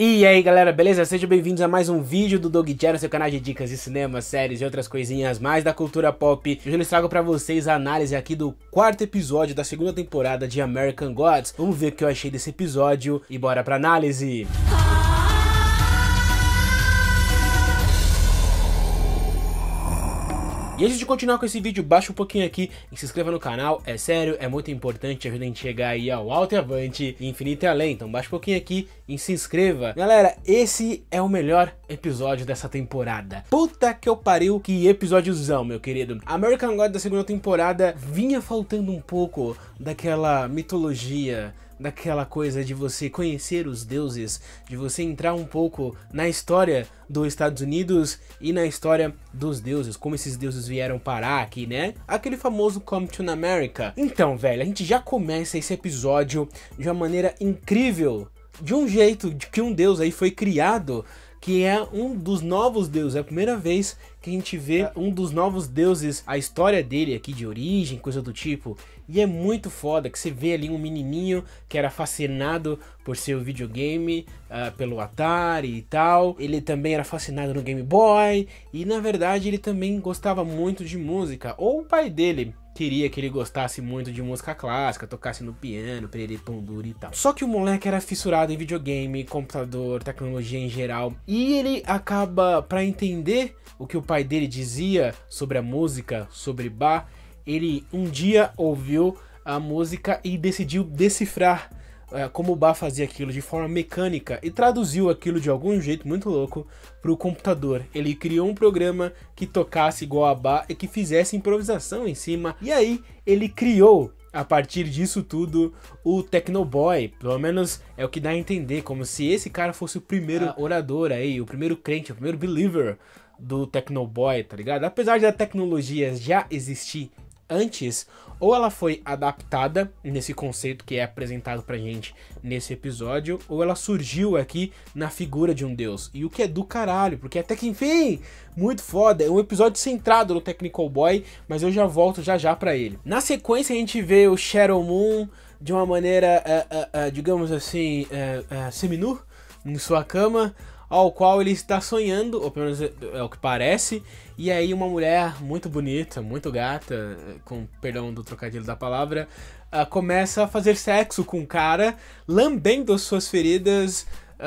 E aí galera, beleza? Sejam bem-vindos a mais um vídeo do Doug Channel, seu canal de dicas de cinema, séries e outras coisinhas mais da cultura pop. Hoje eu trago pra vocês a análise aqui do quarto episódio da segunda temporada de American Gods. Vamos ver o que eu achei desse episódio e bora pra análise! E antes de continuar com esse vídeo, baixa um pouquinho aqui e se inscreva no canal, é sério, é muito importante, ajuda a gente a chegar aí ao alto e avante, infinito e além, então baixa um pouquinho aqui e se inscreva. Galera, esse é o melhor episódio dessa temporada. Puta que eu pariu, que episódiozão, meu querido. American God da segunda temporada vinha faltando um pouco daquela mitologia, daquela coisa de você conhecer os deuses, de você entrar um pouco na história dos Estados Unidos e na história dos deuses, como esses deuses vieram parar aqui, né? Aquele famoso Come to America. Então, velho, a gente já começa esse episódio de uma maneira incrível, de um jeito de que um deus aí foi criado, que é um dos novos deuses. É a primeira vez que a gente vê um dos novos deuses, a história dele aqui de origem, coisa do tipo. E é muito foda que você vê ali um menininho que era fascinado por seu videogame, pelo Atari e tal. Ele também era fascinado no Game Boy e na verdade ele também gostava muito de música. Ou o pai dele queria que ele gostasse muito de música clássica, tocasse no piano, perere pondura e tal. Só que o moleque era fissurado em videogame, computador, tecnologia em geral. E ele acaba, pra entender o que o pai dele dizia sobre a música, sobre Bach, ele um dia ouviu a música e decidiu decifrar como o Bach fazia aquilo de forma mecânica e traduziu aquilo de algum jeito muito louco para o computador. Ele criou um programa que tocasse igual a Bach e que fizesse improvisação em cima. E aí ele criou, a partir disso tudo, o Tecnoboy. Pelo menos é o que dá a entender, como se esse cara fosse o primeiro orador aí, o primeiro crente, o primeiro believer do Tecnoboy, tá ligado? Apesar da tecnologia já existir antes, ou ela foi adaptada nesse conceito que é apresentado pra gente nesse episódio, ou ela surgiu aqui na figura de um deus. E o que é do caralho, porque até que enfim, muito foda. É um episódio centrado no Technical Boy, mas eu já volto já pra ele. Na sequência a gente vê o Shadow Moon de uma maneira, digamos assim, seminu em sua cama, ao qual ele está sonhando, ou pelo menos é o que parece, e aí uma mulher muito bonita, muito gata, com perdão do trocadilho da palavra, começa a fazer sexo com o cara, lambendo as suas feridas,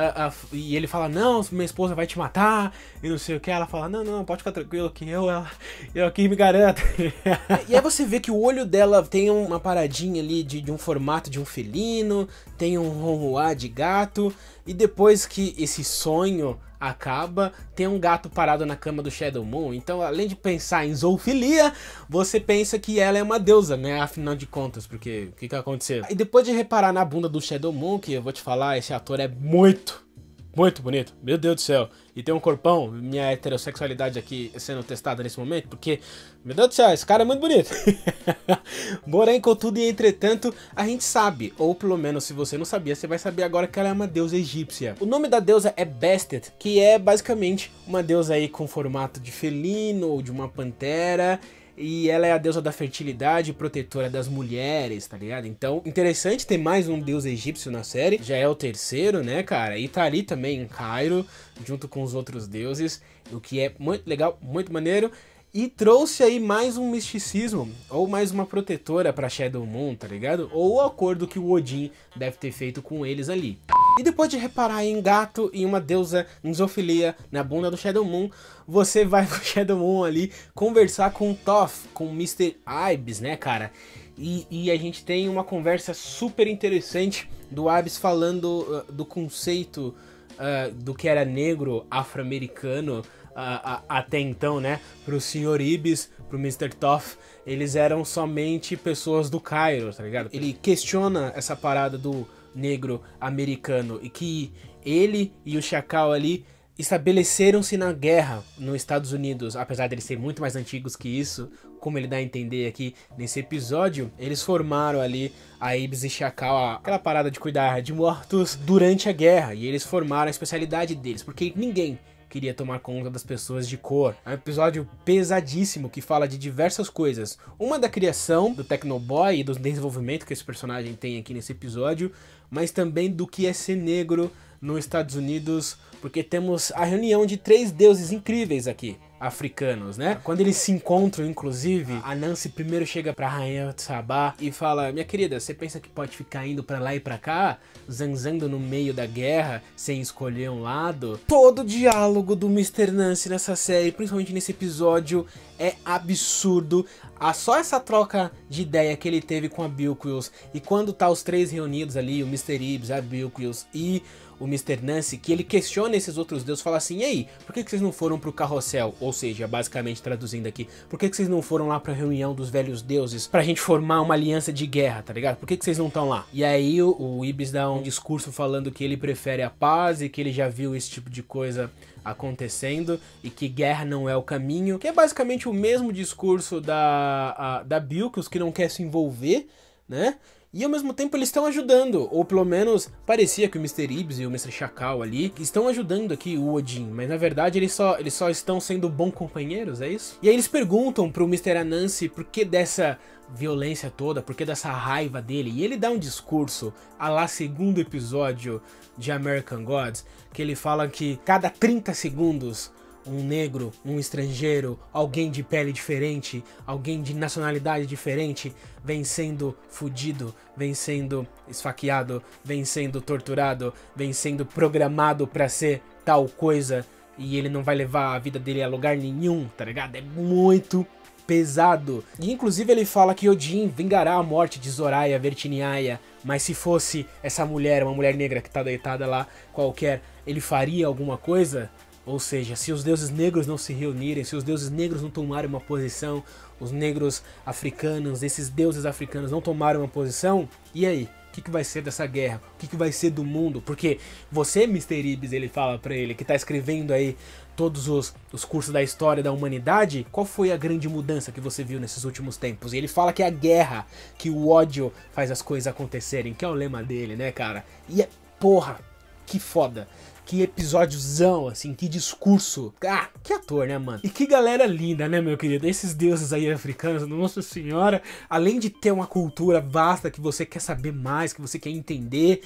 e ele fala, não, minha esposa vai te matar, e não sei o que. Ela fala, não, pode ficar tranquilo que eu aqui me garanto. E aí você vê que o olho dela tem uma paradinha ali de um formato de um felino, tem um ronroar de gato, e depois que esse sonho acaba, tem um gato parado na cama do Shadow Moon. Então, além de pensar em zoofilia, você pensa que ela é uma deusa, né? Afinal de contas, porque o que aconteceu? E depois de reparar na bunda do Shadow Moon, que eu vou te falar, esse ator é muito bonito, meu Deus do céu. E tem um corpão, minha heterossexualidade aqui sendo testada nesse momento, porque, meu Deus do céu, esse cara é muito bonito. Porém, contudo e entretanto, a gente sabe, ou pelo menos se você não sabia, você vai saber agora que ela é uma deusa egípcia. O nome da deusa é Bastet, que é basicamente uma deusa aí com formato de felino ou de uma pantera. E ela é a deusa da fertilidade, protetora das mulheres, tá ligado? Então, interessante ter mais um deus egípcio na série. Já é o terceiro, né, cara? E tá ali também em Cairo, junto com os outros deuses, o que é muito legal, muito maneiro. E trouxe aí mais um misticismo, ou mais uma protetora pra Shadow Moon, tá ligado? Ou o acordo que o Odin deve ter feito com eles ali. E depois de reparar em gato e uma deusa em zoofilia na bunda do Shadow Moon, você vai pro Shadow Moon ali conversar com o Toph, com o Mr. Ibis, né, cara? E a gente tem uma conversa super interessante do Ibis falando do conceito do que era negro afro-americano até então, né? Pro Sr. Ibis, pro Mr. Toph, eles eram somente pessoas do Cairo, tá ligado? Ele questiona essa parada do negro americano e que ele e o Chacal ali estabeleceram-se na guerra nos Estados Unidos, apesar de eles serem muito mais antigos que isso, como ele dá a entender aqui nesse episódio. Eles formaram ali a Ibis e Chacal, aquela parada de cuidar de mortos durante a guerra, e eles formaram a especialidade deles, porque ninguém queria tomar conta das pessoas de cor. É um episódio pesadíssimo que fala de diversas coisas. Uma da criação do Tecnoboy e do desenvolvimento que esse personagem tem aqui nesse episódio, mas também do que é ser negro nos Estados Unidos, porque temos a reunião de 3 deuses incríveis aqui, africanos, né? Quando eles se encontram, inclusive, a Nancy primeiro chega pra Rainha de Sabá e fala: minha querida, você pensa que pode ficar indo pra lá e pra cá, zanzando no meio da guerra, sem escolher um lado? Todo o diálogo do Mr. Nancy nessa série, principalmente nesse episódio, é absurdo. Só essa troca de ideia que ele teve com a Bilquis, e quando tá os 3 reunidos ali, o Mr. Ibs, a Bilquis e o Mr. Nancy, que ele questiona esses outros deuses, fala assim: e aí, por que vocês não foram pro carrossel? Ou seja, basicamente traduzindo aqui, por que vocês não foram lá pra reunião dos velhos deuses pra gente formar uma aliança de guerra, tá ligado? Por que vocês não estão lá? E aí o Ibis dá um discurso falando que ele prefere a paz e que ele já viu esse tipo de coisa acontecendo e que guerra não é o caminho, que é basicamente o mesmo discurso da Bilquis, que não quer se envolver, né? E ao mesmo tempo eles estão ajudando, ou pelo menos parecia que o Mr. Ibs e o Mr. Chacal ali estão ajudando aqui o Odin, mas na verdade eles só estão sendo bons companheiros, é isso? E aí eles perguntam pro Mr. Anansi por que dessa violência toda, por que dessa raiva dele, e ele dá um discurso a lá 2º episódio de American Gods, que ele fala que cada 30 segundos um negro, um estrangeiro, alguém de pele diferente, alguém de nacionalidade diferente vem sendo fudido, vem sendo esfaqueado, vem sendo torturado, vem sendo programado pra ser tal coisa, e ele não vai levar a vida dele a lugar nenhum, tá ligado? É muito pesado. E inclusive ele fala que Odin vingará a morte de Zoraya Vertiniaia, mas se fosse essa mulher, uma mulher negra que tá deitada lá qualquer, ele faria alguma coisa? Ou seja, se os deuses negros não se reunirem, se os deuses negros não tomarem uma posição, os negros africanos, esses deuses africanos não tomarem uma posição, e aí? O que vai ser dessa guerra? O que vai ser do mundo? Porque você, Mr. Ibis, ele fala pra ele, que tá escrevendo aí todos os cursos da história da humanidade, qual foi a grande mudança que você viu nesses últimos tempos? E ele fala que é a guerra, que o ódio faz as coisas acontecerem, que é o lema dele, né, cara? E é, porra, que foda. Que episódiozão, assim, que discurso. Ah, que ator, né, mano? E que galera linda, né, meu querido? Esses deuses aí africanos, Nossa Senhora, além de ter uma cultura vasta que você quer saber mais, que você quer entender.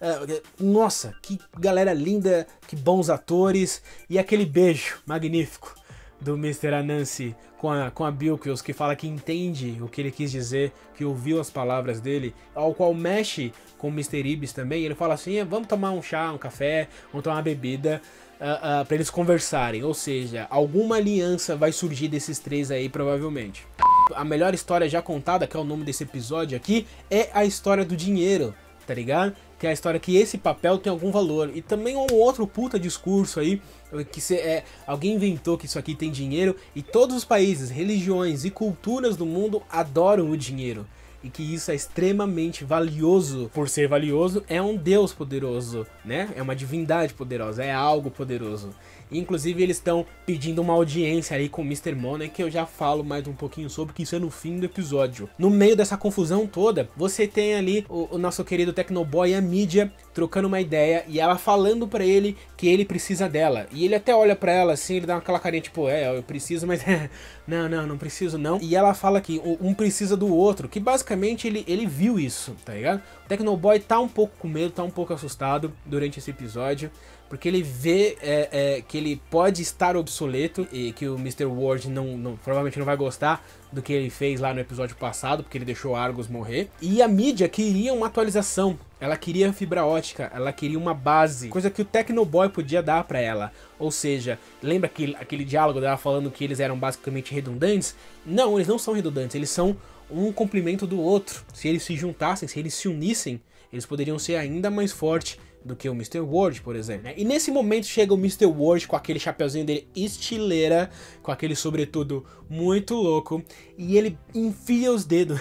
Nossa, que galera linda, que bons atores. E aquele beijo magnífico do Mr. Anansi com a Bilquis, que fala que entende o que ele quis dizer, que ouviu as palavras dele, ao qual mexe com o Mr. Ibis também. Ele fala assim: vamos tomar um chá, um café, vamos tomar uma bebida, pra eles conversarem. Ou seja, alguma aliança vai surgir desses 3 aí, provavelmente. A melhor história já contada, que é o nome desse episódio aqui, é a história do dinheiro, tá ligado? Que é a história que esse papel tem algum valor. E também um outro puta discurso aí, que alguém inventou que isso aqui tem dinheiro, e todos os países, religiões e culturas do mundo adoram o dinheiro. E que isso é extremamente valioso. Por ser valioso, é um deus poderoso, né? É uma divindade poderosa, é algo poderoso. Inclusive eles estão pedindo uma audiência aí com o Mr. Money, que eu já falo mais um pouquinho sobre, que isso é no fim do episódio. No meio dessa confusão toda, você tem ali o nosso querido Tecnoboy e a mídia trocando uma ideia, e ela falando pra ele que ele precisa dela. E ele até olha pra ela assim, ele dá aquela carinha tipo, eu preciso, mas não preciso não. E ela fala que um precisa do outro, que basicamente ele viu isso, tá ligado? O Tecnoboy tá um pouco com medo, tá um pouco assustado durante esse episódio, porque ele vê que ele pode estar obsoleto e que o Mr. Ward provavelmente não vai gostar do que ele fez lá no episódio passado, porque ele deixou Argus morrer. E a mídia queria uma atualização, ela queria fibra ótica, ela queria uma base, coisa que o Tecnoboy podia dar pra ela. Ou seja, lembra aquele diálogo dela falando que eles eram basicamente redundantes? Não, eles não são redundantes, eles são um complemento do outro. Se eles se juntassem, se eles se unissem, eles poderiam ser ainda mais fortes do que o Mr. Ward, por exemplo, né? E nesse momento chega o Mr. Ward com aquele chapeuzinho dele estileira, com aquele sobretudo muito louco, e ele enfia os dedos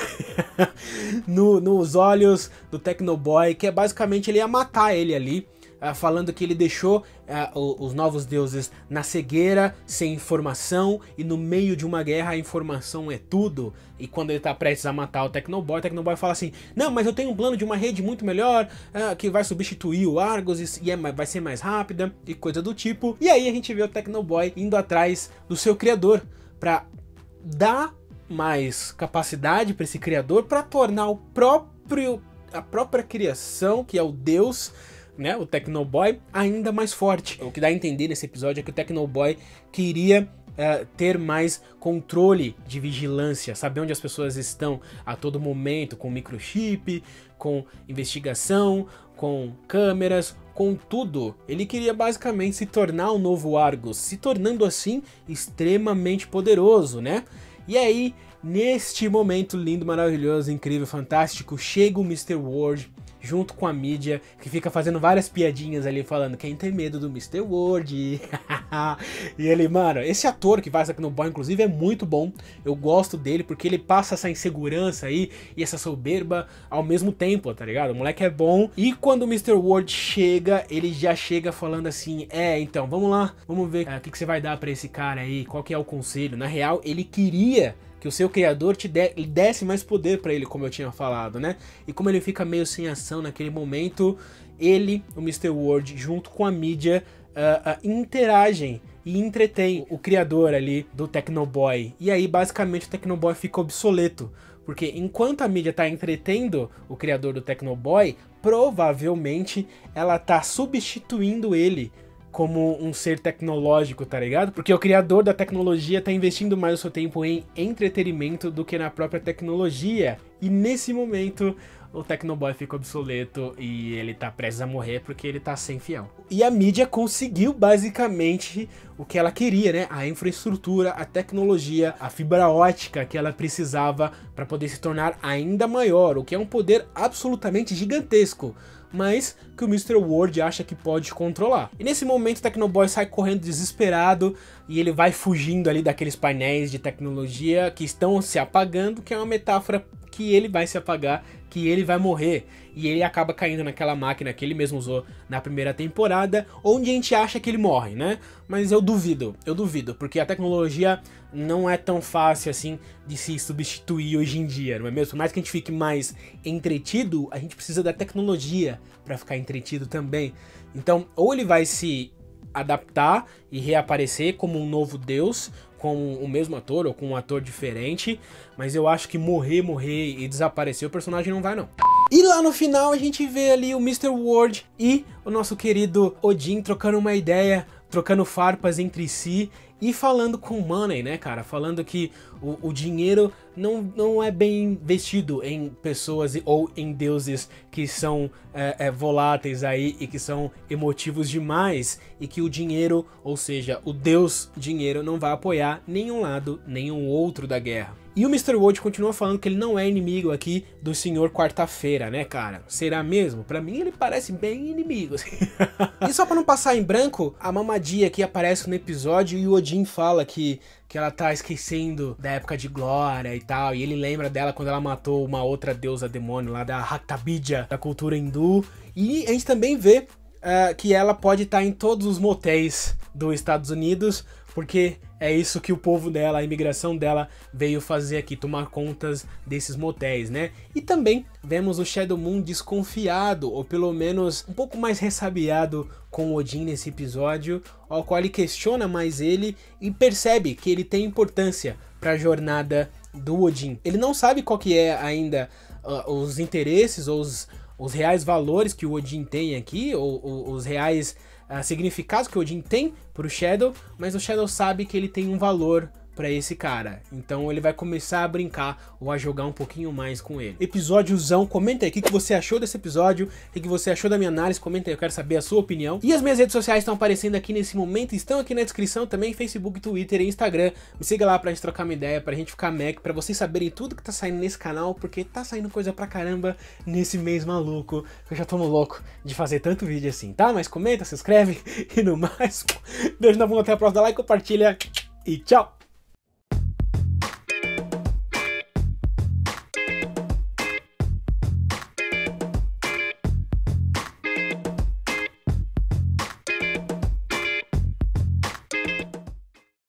nos olhos do Tecnoboy, que é basicamente ele ia matar ele ali, falando que ele deixou os novos deuses na cegueira, sem informação, e no meio de uma guerra a informação é tudo. E quando ele tá prestes a matar o Tecnoboy fala assim: não, mas eu tenho um plano de uma rede muito melhor, que vai substituir o Argus e vai ser mais rápida, e coisa do tipo. E aí a gente vê o Tecnoboy indo atrás do seu criador, pra dar mais capacidade para esse criador, para tornar a própria criação, que é o deus né, o Tecnoboy, ainda mais forte. O que dá a entender nesse episódio é que o Tecnoboy queria ter mais controle de vigilância, saber onde as pessoas estão a todo momento, com microchip, com investigação, com câmeras, com tudo. Ele queria basicamente se tornar um novo Argus, se tornando assim extremamente poderoso, né? E aí, neste momento lindo, maravilhoso, incrível, fantástico, chega o Mr. World junto com a mídia, que fica fazendo várias piadinhas ali, falando quem tem medo do Mr. World. E ele, mano, esse ator que faz aqui no Boy, inclusive, é muito bom. Eu gosto dele porque ele passa essa insegurança aí e essa soberba ao mesmo tempo, tá ligado? O moleque é bom. E quando o Mr. World chega, ele já chega falando assim, então, vamos lá, vamos ver o que você vai dar pra esse cara aí, qual que é o conselho. Na real, ele queria que o seu criador desse mais poder pra ele, como eu tinha falado, né? E como ele fica meio sem ação naquele momento, ele, o Mr. World, junto com a mídia, interagem e entretém o criador ali do Tecnoboy. E aí, basicamente, o Tecnoboy fica obsoleto. Porque enquanto a mídia tá entretendo o criador do Tecnoboy, provavelmente ela tá substituindo ele como um ser tecnológico, tá ligado? Porque o criador da tecnologia tá investindo mais o seu tempo em entretenimento do que na própria tecnologia. E nesse momento, o Tecnoboy fica obsoleto e ele tá prestes a morrer porque ele tá sem fiel. E a mídia conseguiu basicamente o que ela queria, né? A infraestrutura, a tecnologia, a fibra ótica que ela precisava para poder se tornar ainda maior, o que é um poder absolutamente gigantesco, mas que o Mr. World acha que pode controlar. E nesse momento o Tecnoboy sai correndo desesperado e ele vai fugindo ali daqueles painéis de tecnologia que estão se apagando, que é uma metáfora que ele vai se apagar, que ele vai morrer. E ele acaba caindo naquela máquina que ele mesmo usou na primeira temporada, onde a gente acha que ele morre, né? Mas eu duvido, porque a tecnologia não é tão fácil assim de se substituir hoje em dia, não é mesmo? Por mais que a gente fique mais entretido, a gente precisa da tecnologia para ficar entretido também. Então, ou ele vai se adaptar e reaparecer como um novo deus, com o mesmo ator ou com um ator diferente, mas eu acho que morrer e desaparecer o personagem não vai não. E lá no final a gente vê ali o Mr. World e o nosso querido Odin trocando uma ideia, trocando farpas entre si e falando com o Money, né, cara? Falando que o dinheiro não é bem investido em pessoas ou em deuses que são voláteis aí e que são emotivos demais, e que o dinheiro, ou seja, o deus dinheiro, não vai apoiar nenhum lado, nenhum outro da guerra. E o Mr. World continua falando que ele não é inimigo aqui do Senhor Quarta-feira, né, cara? Será mesmo? Pra mim ele parece bem inimigo, assim. E só pra não passar em branco, a Mamadia aqui aparece no episódio e o Odin fala que ela tá esquecendo da época de glória e tal, e ele lembra dela quando ela matou uma outra deusa demônio lá da Haktabidya, da cultura hindu. E a gente também vê que ela pode estar em todos os motéis dos Estados Unidos, porque é isso que o povo dela, a imigração dela veio fazer aqui, tomar contas desses motéis, né? E também vemos o Shadow Moon desconfiado, ou pelo menos um pouco mais ressabiado com o Odin nesse episódio, ao qual ele questiona mais ele e percebe que ele tem importância para a jornada do Odin. Ele não sabe qual que é ainda os interesses ou os reais valores que o Odin tem aqui, ou os reais significados que o Odin tem pro Shadow, mas o Shadow sabe que ele tem um valor pra esse cara, então ele vai começar a brincar ou a jogar um pouquinho mais com ele. Episódiozão, comenta aí o que você achou desse episódio, o que você achou da minha análise, comenta aí, eu quero saber a sua opinião. E as minhas redes sociais estão aparecendo aqui nesse momento, estão aqui na descrição também, Facebook, Twitter e Instagram. Me siga lá pra gente trocar uma ideia, pra gente ficar mec, pra vocês saberem tudo que tá saindo nesse canal, porque tá saindo coisa pra caramba nesse mês maluco, eu já tô no louco de fazer tanto vídeo assim, tá? Mas comenta, se inscreve e no mais, beijo na bunda, até a próxima, dá like, compartilha e tchau!